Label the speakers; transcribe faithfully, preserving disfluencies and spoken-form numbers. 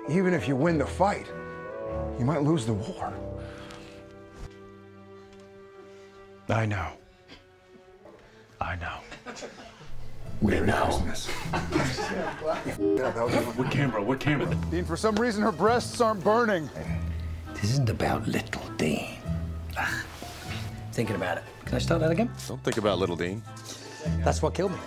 Speaker 1: even if you win the fight, you might lose the war.
Speaker 2: I know. I know.
Speaker 1: We know.
Speaker 2: What camera? What camera?
Speaker 1: Dean, for some reason, her breasts aren't burning.
Speaker 3: This isn't about little Dean. Ugh. Thinking about it. Can I start that again?
Speaker 4: Don't think about little Dean.
Speaker 3: That's what killed me.